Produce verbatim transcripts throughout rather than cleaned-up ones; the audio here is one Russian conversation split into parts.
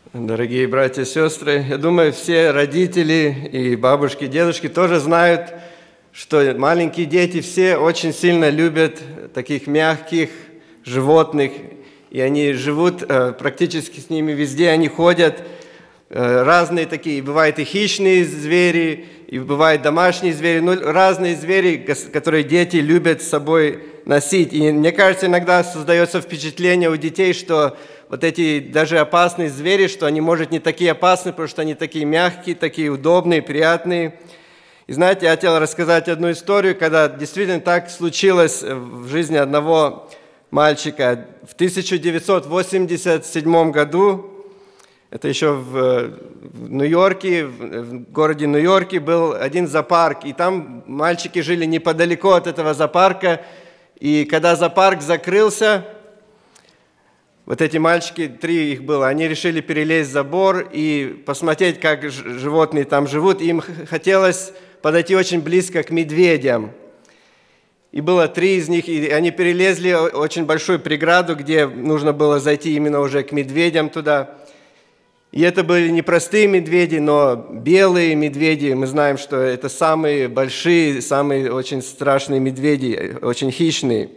Дорогие братья и сестры, я думаю, все родители и бабушки, дедушки тоже знают, что маленькие дети все очень сильно любят таких мягких животных, и они живут практически с ними везде, они ходят, разные такие, бывают и хищные звери, и бывают домашние звери, ну, разные звери, которые дети любят с собой носить. И мне кажется, иногда создается впечатление у детей, что вот эти даже опасные звери, что они, может, не такие опасные, потому что они такие мягкие, такие удобные, приятные. И знаете, я хотел рассказать одну историю, когда действительно так случилось в жизни одного мальчика. В тысяча девятьсот восемьдесят седьмом году, это еще в Нью-Йорке, в городе Нью-Йорке был один зоопарк, и там мальчики жили неподалеку от этого зоопарка, и когда зоопарк закрылся, вот эти мальчики, три их было, они решили перелезть забор и посмотреть, как животные там живут. Им хотелось подойти очень близко к медведям. И было три из них, и они перелезли очень большую преграду, где нужно было зайти именно уже к медведям туда. И это были не простые медведи, но белые медведи. Мы знаем, что это самые большие, самые очень страшные медведи, очень хищные.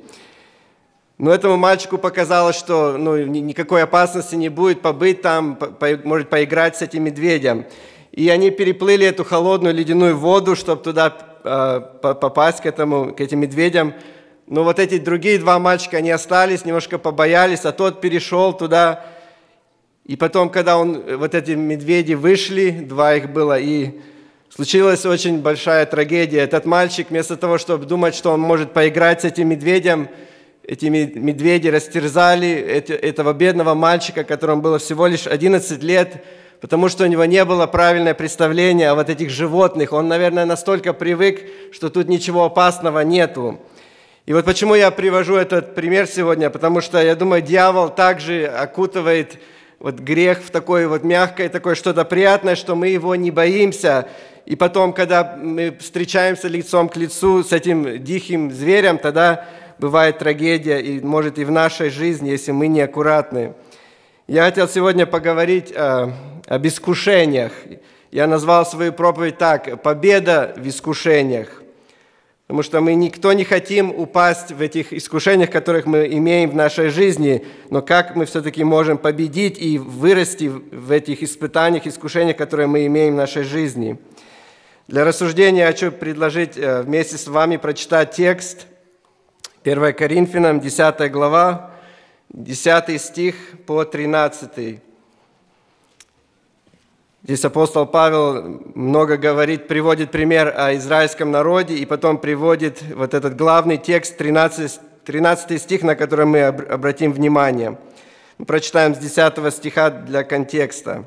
Но этому мальчику показалось, что ну, никакой опасности не будет побыть там, по, может поиграть с этим медведем. И они переплыли эту холодную ледяную воду, чтобы туда э, попасть к, этому, к этим медведям. Но вот эти другие два мальчика, они остались, немножко побоялись, а тот перешел туда. И потом, когда он, вот эти медведи вышли, два их было, и случилась очень большая трагедия. Этот мальчик, вместо того, чтобы думать, что он может поиграть с этим медведем, эти медведи растерзали этого бедного мальчика, которому было всего лишь одиннадцать лет, потому что у него не было правильного представления о вот этих животных. Он, наверное, настолько привык, что тут ничего опасного нету. И вот почему я привожу этот пример сегодня, потому что, я думаю, дьявол также окутывает вот грех в такое вот мягкое, такое что-то приятное, что мы его не боимся. И потом, когда мы встречаемся лицом к лицу с этим диким зверем, тогда бывает трагедия, и может и в нашей жизни, если мы неаккуратны. Я хотел сегодня поговорить о, об искушениях. Я назвал свою проповедь так: «Победа в искушениях». Потому что мы никто не хотим упасть в этих искушениях, которых мы имеем в нашей жизни, но как мы все-таки можем победить и вырасти в этих испытаниях, искушениях, которые мы имеем в нашей жизни. Для рассуждения я хочу предложить вместе с вами прочитать текст первое Коринфянам, десятая глава, десятый стих по тринадцатый. Здесь апостол Павел много говорит, приводит пример о израильском народе, и потом приводит вот этот главный текст, тринадцатый стих, на который мы обратим внимание. Мы прочитаем с десятого стиха для контекста.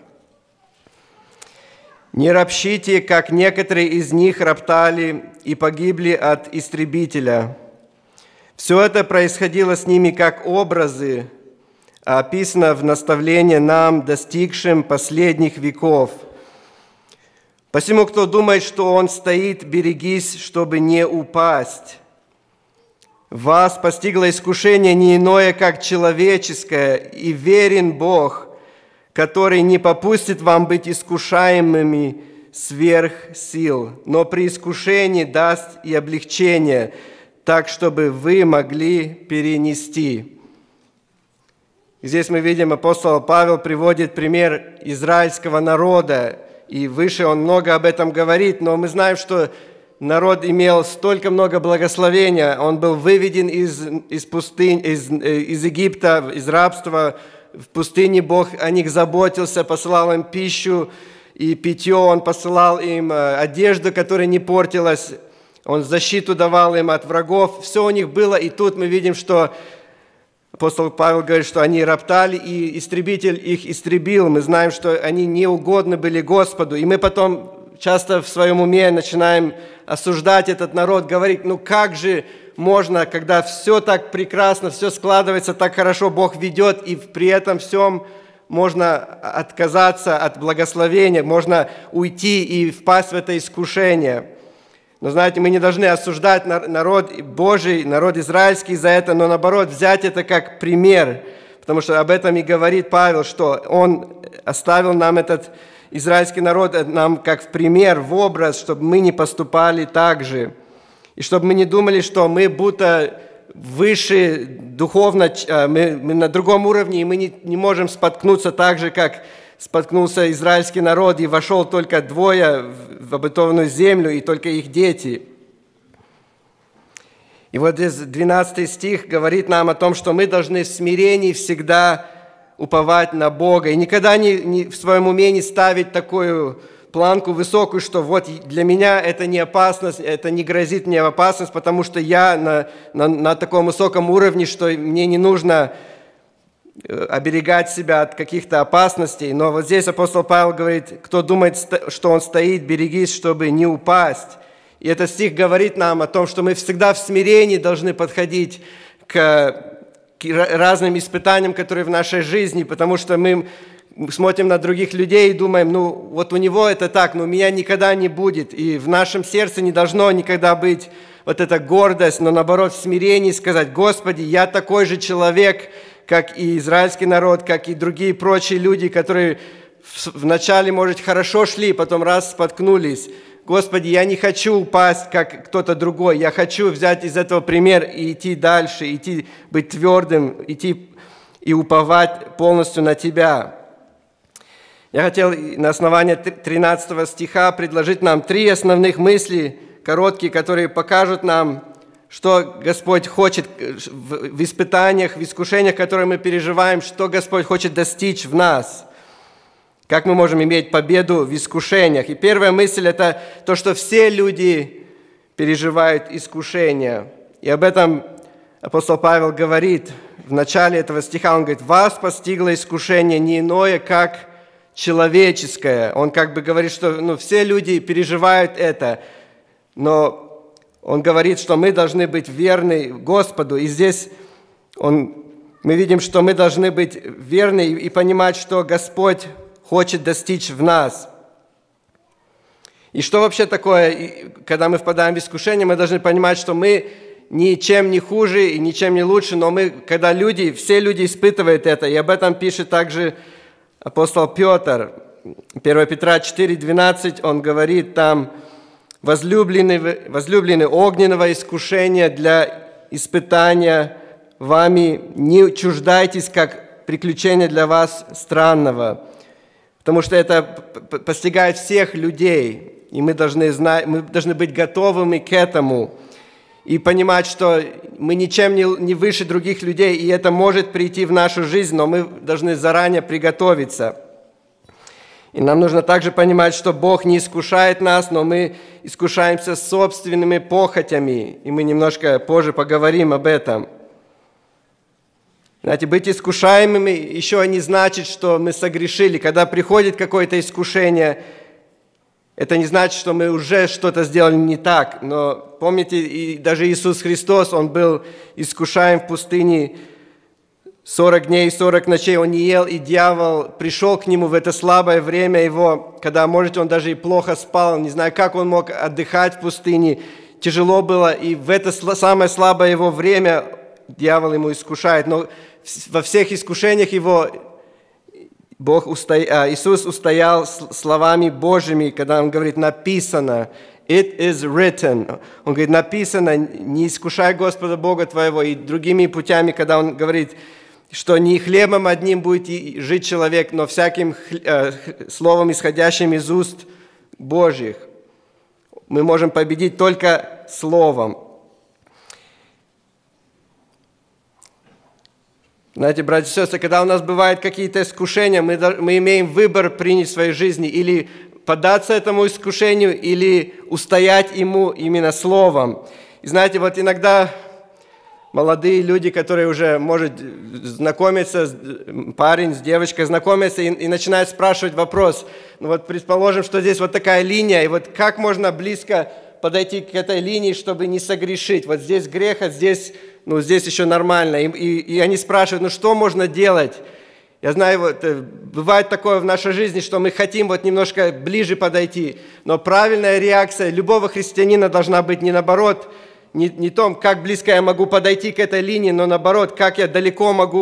«Не ропщите, как некоторые из них роптали и погибли от истребителя. Все это происходило с ними как образы, описано в наставлении нам, достигшим последних веков. Посему, кто думает, что он стоит, берегись, чтобы не упасть. Вас постигло искушение не иное, как человеческое, и верен Бог, который не попустит вам быть искушаемыми сверх сил, но при искушении даст и облегчение, так, чтобы вы могли перенести». Здесь мы видим, апостол Павел приводит пример израильского народа, и выше он много об этом говорит, но мы знаем, что народ имел столько много благословения, он был выведен из, из пустынь, из, из Египта, из рабства, в пустыне Бог о них заботился, посылал им пищу и питье, он посылал им одежду, которая не портилась, он защиту давал им от врагов, все у них было, и тут мы видим, что апостол Павел говорит, что они роптали, и истребитель их истребил. Мы знаем, что они неугодны были Господу. И мы потом часто в своем уме начинаем осуждать этот народ, говорить, ну как же можно, когда все так прекрасно, все складывается так хорошо, Бог ведет, и при этом всем можно отказаться от благословения, можно уйти и впасть в это искушение. Но знаете, мы не должны осуждать народ Божий, народ израильский за это, но наоборот взять это как пример, потому что об этом и говорит Павел, что он оставил нам этот израильский народ, нам как в пример, в образ, чтобы мы не поступали так же. И чтобы мы не думали, что мы будто выше духовно, мы, мы на другом уровне, и мы не, не можем споткнуться так же, как споткнулся израильский народ, и вошел только двое в, в обетованную землю, и только их дети. И вот здесь двенадцатый стих говорит нам о том, что мы должны в смирении всегда уповать на Бога, и никогда не, не в своем уме не ставить такую планку высокую, что вот для меня это не опасность, это не грозит мне опасность, потому что я на, на, на таком высоком уровне, что мне не нужно оберегать себя от каких-то опасностей. Но вот здесь апостол Павел говорит, кто думает, что он стоит, берегись, чтобы не упасть. И этот стих говорит нам о том, что мы всегда в смирении должны подходить к, к разным испытаниям, которые в нашей жизни, потому что мы смотрим на других людей и думаем, ну вот у него это так, но у меня никогда не будет. И в нашем сердце не должно никогда быть вот эта гордость, но наоборот в смирении сказать, Господи, я такой же человек, как и израильский народ, как и другие прочие люди, которые вначале, может, хорошо шли, потом раз споткнулись. Господи, я не хочу упасть, как кто-то другой. Я хочу взять из этого пример и идти дальше, идти, быть твердым, идти и уповать полностью на Тебя. Я хотел на основании тринадцатого стиха предложить нам три основных мысли, короткие, которые покажут нам, что Господь хочет в испытаниях, в искушениях, которые мы переживаем, что Господь хочет достичь в нас. Как мы можем иметь победу в искушениях. И первая мысль – это то, что все люди переживают искушения. И об этом апостол Павел говорит в начале этого стиха. Он говорит, «Вас постигло искушение не иное, как человеческое». Он как бы говорит, что ну, все люди переживают это, но он говорит, что мы должны быть верны Господу. И здесь он, мы видим, что мы должны быть верны и понимать, что Господь хочет достичь в нас. И что вообще такое, когда мы впадаем в искушение, мы должны понимать, что мы ничем не хуже и ничем не лучше, но мы, когда люди, все люди испытывают это, и об этом пишет также апостол Петр. первое Петра четыре двенадцать, он говорит там, возлюбленные, возлюбленные огненного искушения для испытания вами, не чуждайтесь, как приключение для вас странного. Потому что это постигает всех людей, и мы должны, знать, мы должны быть готовыми к этому и понимать, что мы ничем не, не выше других людей, и это может прийти в нашу жизнь, но мы должны заранее приготовиться. И нам нужно также понимать, что Бог не искушает нас, но мы искушаемся собственными похотями, и мы немножко позже поговорим об этом. Знаете, быть искушаемыми еще не значит, что мы согрешили. Когда приходит какое-то искушение, это не значит, что мы уже что-то сделали не так. Но помните, и даже Иисус Христос, Он был искушаем в пустыне сорок дней и сорок ночей. Он не ел, и дьявол пришел к Нему в это слабое время Его, когда, может, Он даже и плохо спал. Не знаю, как Он мог отдыхать в пустыне. Тяжело было, и в это самое слабое Его время дьявол Ему искушает. Но во всех искушениях Его Бог устоя... Иисус устоял словами Божьими, когда Он говорит, написано, it is written. Он говорит, написано, не искушай Господа Бога твоего. И другими путями, когда Он говорит, что не хлебом одним будет жить человек, но всяким словом, исходящим из уст Божьих. Мы можем победить только словом. Знаете, братья и сестры, когда у нас бывают какие-то искушения, мы, мы имеем выбор принять в своей жизни или поддаться этому искушению, или устоять ему именно словом. И знаете, вот иногда молодые люди, которые уже, может, знакомятся, парень с девочкой знакомятся и, и начинают спрашивать вопрос. Ну вот предположим, что здесь вот такая линия, и вот как можно близко подойти к этой линии, чтобы не согрешить? Вот здесь грех, а здесь... Ну, здесь еще нормально. И, и, и они спрашивают, ну, что можно делать? Я знаю, вот, бывает такое в нашей жизни, что мы хотим вот немножко ближе подойти. Но правильная реакция любого христианина должна быть не наоборот, не, не том, как близко я могу подойти к этой линии, но наоборот, как я далеко могу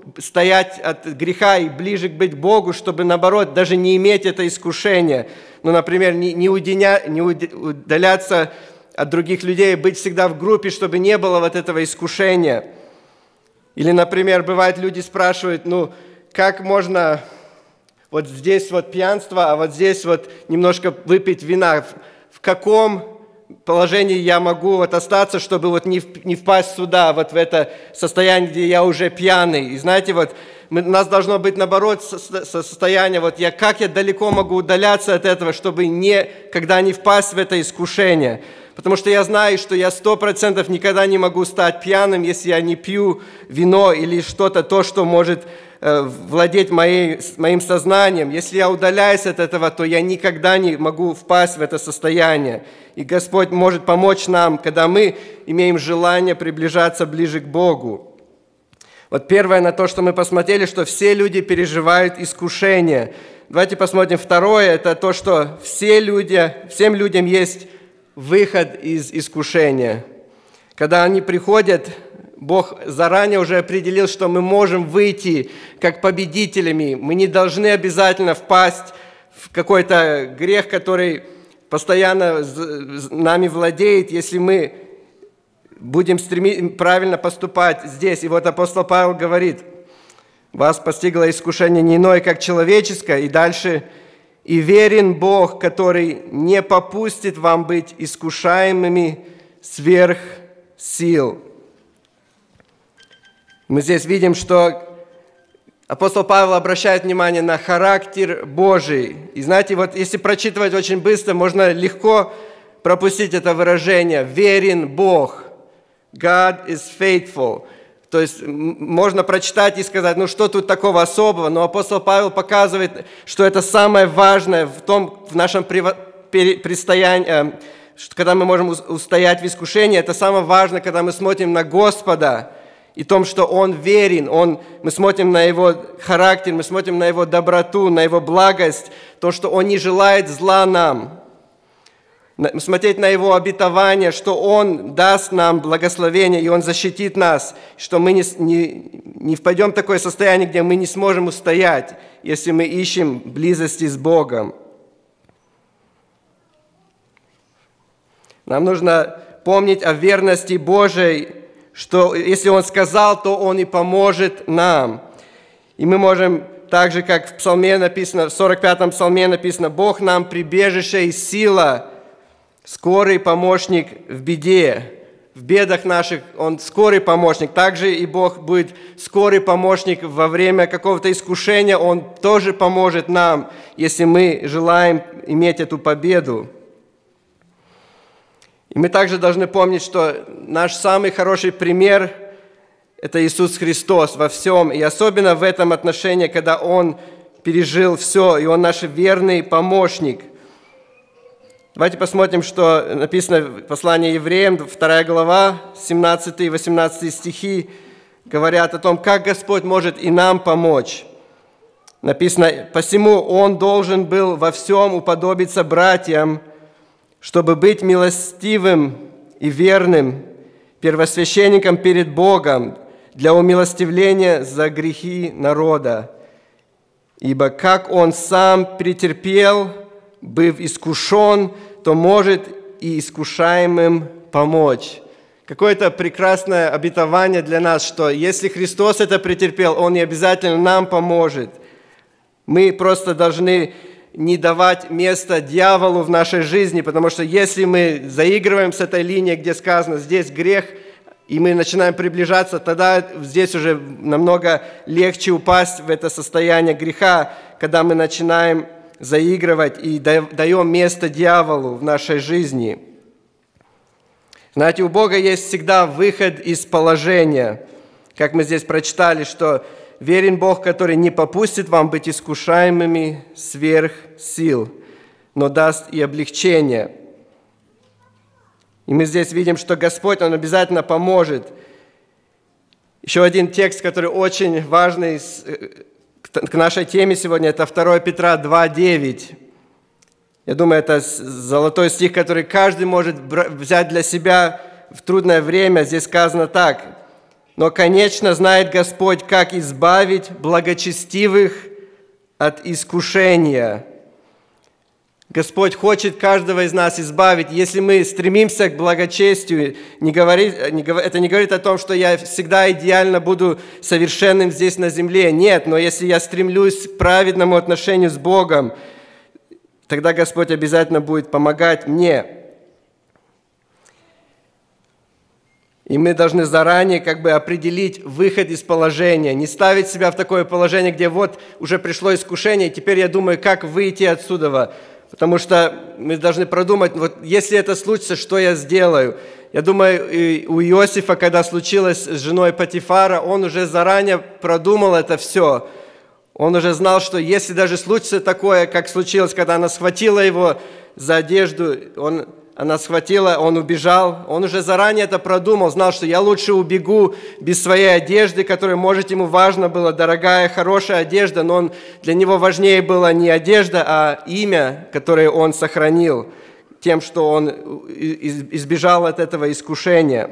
стоять от греха и ближе быть к Богу, чтобы, наоборот, даже не иметь это искушение. Ну, например, не, не, удиня, не удаляться от других людей, быть всегда в группе, чтобы не было вот этого искушения. Или, например, бывает, люди спрашивают, ну, как можно вот здесь вот пьянство, а вот здесь вот немножко выпить вина. В, в каком положении я могу вот остаться, чтобы вот не, не впасть сюда, вот в это состояние, где я уже пьяный. И знаете, вот мы, у нас должно быть, наоборот, со, со состояние, вот я, как я далеко могу удаляться от этого, чтобы никогда не впасть в это искушение. Потому что я знаю, что я сто процентов никогда не могу стать пьяным, если я не пью вино или что-то, то, что может э, владеть моей, моим сознанием. Если я удаляюсь от этого, то я никогда не могу впасть в это состояние. И Господь может помочь нам, когда мы имеем желание приближаться ближе к Богу. Вот первое на то, что мы посмотрели, что все люди переживают искушение. Давайте посмотрим второе, это то, что все люди, всем людям есть выход из искушения. Когда они приходят, Бог заранее уже определил, что мы можем выйти как победителями. Мы не должны обязательно впасть в какой-то грех, который постоянно нами владеет, если мы будем стремиться правильно поступать здесь. И вот апостол Павел говорит, вас постигло искушение не иное, как человеческое, и дальше «И верен Бог, который не попустит вам быть искушаемыми сверх сил». Мы здесь видим, что апостол Павел обращает внимание на характер Божий. И знаете, вот если прочитывать очень быстро, можно легко пропустить это выражение «верен Бог». God is faithful. То есть можно прочитать и сказать, ну что тут такого особого, но апостол Павел показывает, что это самое важное в том, в нашем предстоянии, когда мы можем устоять в искушении, это самое важное, когда мы смотрим на Господа и том, что Он верен, Он, мы смотрим на Его характер, мы смотрим на Его доброту, на Его благость, то, что Он не желает зла нам. Смотреть на Его обетование, что Он даст нам благословение, и Он защитит нас, что мы не, не, не впадем в такое состояние, где мы не сможем устоять, если мы ищем близости с Богом. Нам нужно помнить о верности Божией, что если Он сказал, то Он и поможет нам. И мы можем, так же, как в Псалме написано, в сорок пятом Псалме написано, «Бог нам прибежище и сила, скорый помощник в беде». В бедах наших Он скорый помощник. Также и Бог будет скорый помощник во время какого-то искушения. Он тоже поможет нам, если мы желаем иметь эту победу. И мы также должны помнить, что наш самый хороший пример – это Иисус Христос во всем. И особенно в этом отношении, когда Он пережил все, и Он наш верный помощник. Давайте посмотрим, что написано в послании Евреям, вторая глава, семнадцатый и восемнадцатый стихи, говорят о том, как Господь может и нам помочь. Написано, «Посему Он должен был во всем уподобиться братьям, чтобы быть милостивым и верным, первосвященником перед Богом для умилостивления за грехи народа. Ибо как Он сам претерпел, быв искушен, то может и искушаемым помочь». Какое-то прекрасное обетование для нас, что если Христос это претерпел, Он и обязательно нам поможет. Мы просто должны не давать места дьяволу в нашей жизни, потому что если мы заигрываем с этой линией, где сказано «здесь грех», и мы начинаем приближаться, тогда здесь уже намного легче упасть в это состояние греха, когда мы начинаем заигрывать и даем место дьяволу в нашей жизни. Знаете, у Бога есть всегда выход из положения. Как мы здесь прочитали, что верен Бог, который не попустит вам быть искушаемыми сверх сил, но даст и облегчение. И мы здесь видим, что Господь, Он обязательно поможет. Еще один текст, который очень важный к нашей теме сегодня, это второе Петра два девять. Я думаю, это золотой стих, который каждый может взять для себя в трудное время. Здесь сказано так. Но, конечно, знает Господь, как избавить благочестивых от искушения. Господь хочет каждого из нас избавить. Если мы стремимся к благочестию, не говорит, не, это не говорит о том, что я всегда идеально буду совершенным здесь на земле. Нет, но если я стремлюсь к праведному отношению с Богом, тогда Господь обязательно будет помогать мне. И мы должны заранее как бы определить выход из положения, не ставить себя в такое положение, где вот уже пришло искушение, и теперь я думаю, как выйти отсюда. Потому что мы должны продумать, вот если это случится, что я сделаю. Я думаю, и у Иосифа, когда случилось с женой Потифара, он уже заранее продумал это все. Он уже знал, что если даже случится такое, как случилось, когда она схватила его за одежду, он, она схватила, он убежал, он уже заранее это продумал, знал, что я лучше убегу без своей одежды, которая, может, ему важно было, дорогая, хорошая одежда, но он, для него важнее было не одежда, а имя, которое он сохранил, тем, что он избежал от этого искушения.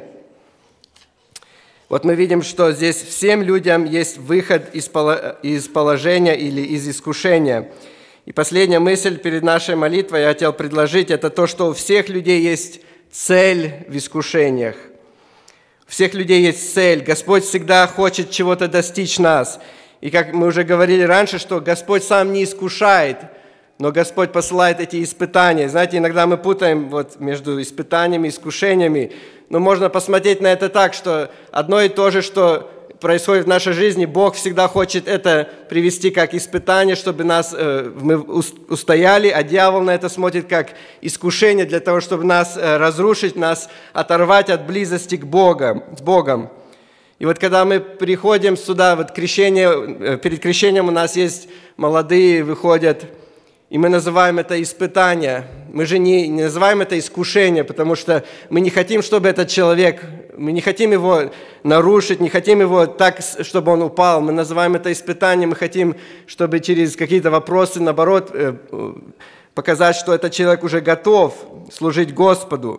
Вот мы видим, что здесь всем людям есть выход из положения или из искушения. И последняя мысль перед нашей молитвой я хотел предложить, это то, что у всех людей есть цель в искушениях. У всех людей есть цель. Господь всегда хочет чего-то достичь нас. И как мы уже говорили раньше, что Господь сам не искушает, но Господь посылает эти испытания. Знаете, иногда мы путаем вот между испытаниями и искушениями, но можно посмотреть на это так, что одно и то же, что происходит в нашей жизни, Бог всегда хочет это привести как испытание, чтобы нас, э, мы устояли, а дьявол на это смотрит как искушение для того, чтобы нас э, разрушить, нас оторвать от близости к Богу, с Богом. И вот когда мы приходим сюда, вот крещение, э, перед крещением у нас есть молодые, выходят, и мы называем это испытание. Мы же не, не называем это искушение, потому что мы не хотим, чтобы этот человек, мы не хотим его нарушить, не хотим его так, чтобы он упал. Мы называем это испытание, мы хотим, чтобы через какие-то вопросы, наоборот, показать, что этот человек уже готов служить Господу.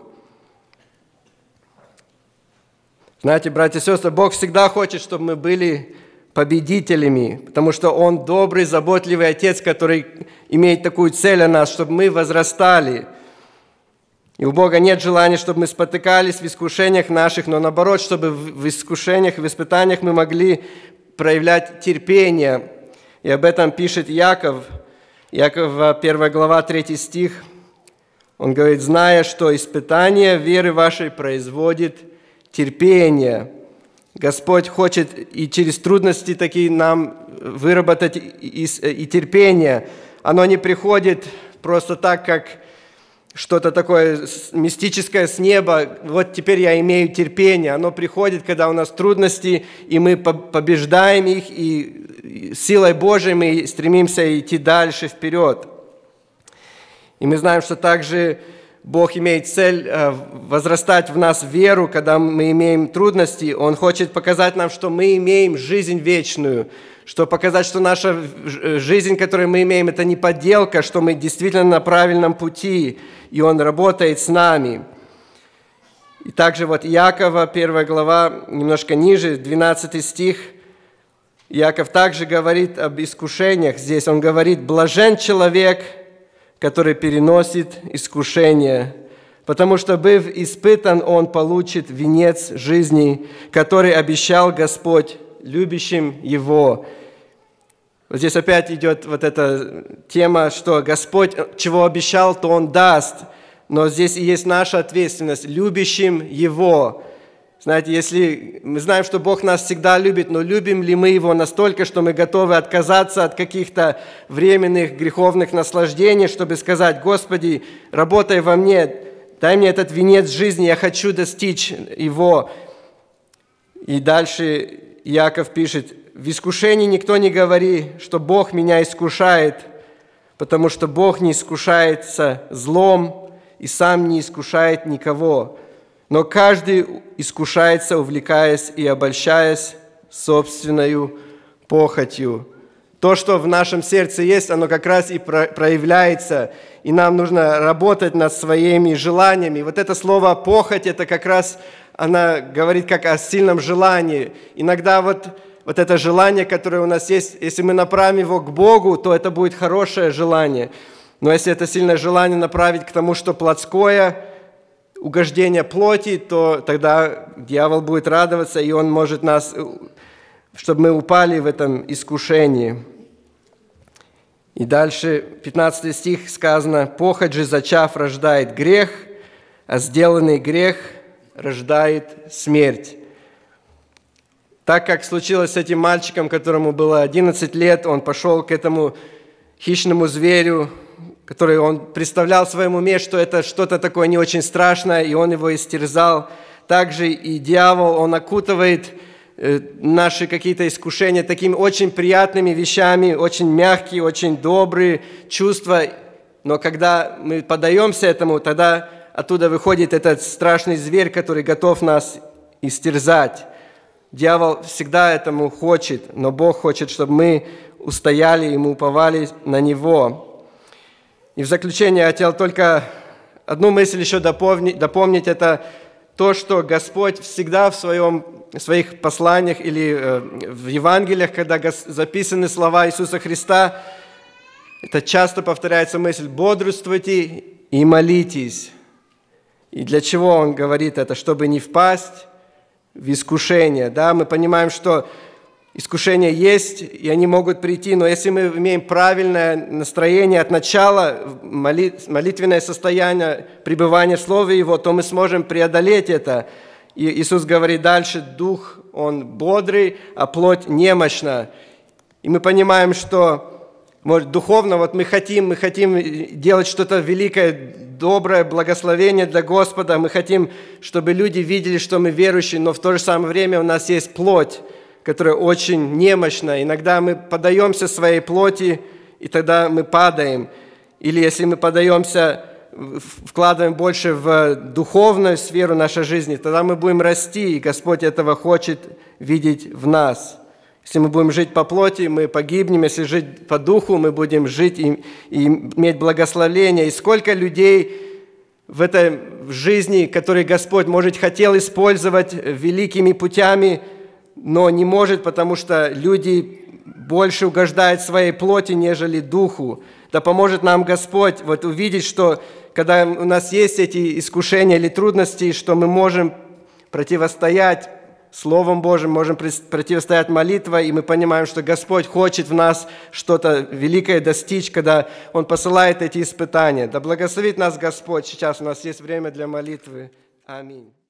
Знаете, братья и сестры, Бог всегда хочет, чтобы мы были победителями, потому что Он добрый, заботливый Отец, который имеет такую цель о нас, чтобы мы возрастали. И у Бога нет желания, чтобы мы спотыкались в искушениях наших, но наоборот, чтобы в искушениях, в испытаниях мы могли проявлять терпение. И об этом пишет Яков. Яков, первая глава, третий стих. Он говорит: «Зная, что испытание веры вашей производит терпение». Господь хочет и через трудности такие нам выработать и, и, и терпение. Оно не приходит просто так, как что-то такое мистическое с неба. Вот теперь я имею терпение. Оно приходит, когда у нас трудности, и мы побеждаем их, и силой Божией мы стремимся идти дальше, вперед. И мы знаем, что также Бог имеет цель возрастать в нас веру, когда мы имеем трудности. Он хочет показать нам, что мы имеем жизнь вечную, что показать, что наша жизнь, которую мы имеем, это не подделка, что мы действительно на правильном пути, и Он работает с нами. И также вот Иакова, первая глава, немножко ниже, двенадцатый стих, Иаков также говорит об искушениях. Здесь он говорит: «Блажен человек, который переносит искушение, потому что, быв испытан, он получит венец жизни, который обещал Господь любящим его». Вот здесь опять идет вот эта тема, что Господь, чего обещал, то Он даст, но здесь и есть наша ответственность, любящим Его. Знаете, если мы знаем, что Бог нас всегда любит, но любим ли мы Его настолько, что мы готовы отказаться от каких-то временных греховных наслаждений, чтобы сказать: «Господи, работай во мне, дай мне этот венец жизни, я хочу достичь его». И дальше Иаков пишет: «В искушении никто не говори, что Бог меня искушает, потому что Бог не искушается злом и сам не искушает никого. Но каждый искушается, увлекаясь и обольщаясь собственною похотью». То, что в нашем сердце есть, оно как раз и проявляется, и нам нужно работать над своими желаниями. Вот это слово «похоть» – это как раз она говорит как о сильном желании. Иногда вот, вот это желание, которое у нас есть, если мы направим его к Богу, то это будет хорошее желание. Но если это сильное желание направить к тому, что плотское, угождение плоти, то тогда дьявол будет радоваться, и он может нас, чтобы мы упали в этом искушении. И дальше, пятнадцатый стих сказано: «Похоть же, зачав, рождает грех, а сделанный грех рождает смерть». Так как случилось с этим мальчиком, которому было одиннадцать лет, он пошел к этому хищному зверю, который он представлял в своем уме, что это что-то такое не очень страшное, и он его истерзал. Также и дьявол, он окутывает наши какие-то искушения такими очень приятными вещами, очень мягкие, очень добрые чувства. Но когда мы поддаемся этому, тогда оттуда выходит этот страшный зверь, который готов нас истерзать. Дьявол всегда этому хочет, но Бог хочет, чтобы мы устояли и мы уповали на Него. И в заключение я хотел только одну мысль еще дополнить, дополнить. Это то, что Господь всегда в, своем, в своих посланиях или э, в Евангелиях, когда записаны слова Иисуса Христа, это часто повторяется мысль: «Бодрствуйте и молитесь». И для чего Он говорит это? Чтобы не впасть в искушение. Да? Мы понимаем, что искушения есть, и они могут прийти, но если мы имеем правильное настроение от начала, молитвенное состояние, пребывание в Слове Его, то мы сможем преодолеть это. И Иисус говорит дальше: дух, он бодрый, а плоть немощна. И мы понимаем, что может, духовно вот мы хотим, мы хотим делать что-то великое, доброе, благословение для Господа, мы хотим, чтобы люди видели, что мы верующие, но в то же самое время у нас есть плоть, которая очень немощна. Иногда мы подаемся своей плоти, и тогда мы падаем. Или если мы подаемся, вкладываем больше в духовную сферу нашей жизни, тогда мы будем расти, и Господь этого хочет видеть в нас. Если мы будем жить по плоти, мы погибнем. Если жить по духу, мы будем жить и, и иметь благословение. И сколько людей в этой жизни, которые Господь, может, хотел использовать великими путями, но не может, потому что люди больше угождают своей плоти, нежели духу. Да поможет нам Господь вот увидеть, что когда у нас есть эти искушения или трудности, что мы можем противостоять Словом Божьим, можем противостоять молитвой, и мы понимаем, что Господь хочет в нас что-то великое достичь, когда Он посылает эти испытания. Да благословит нас Господь. Сейчас у нас есть время для молитвы. Аминь.